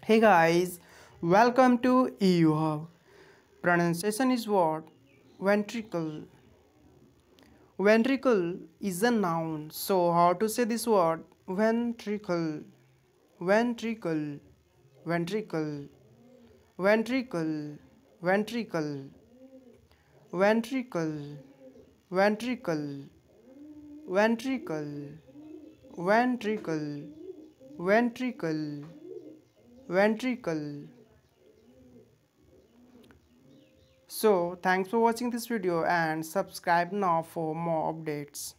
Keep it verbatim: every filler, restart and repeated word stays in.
Hey guys, welcome to eYouHub. Pronunciation is what? Ventricle. Ventricle is a noun. So how to say this word? Ventricle. Ventricle. Ventricle. Ventricle. Ventricle. Ventricle. Ventricle. Ventricle. Ventricle. Ventricle. Ventricle. So thanks for watching this video and subscribe now for more updates.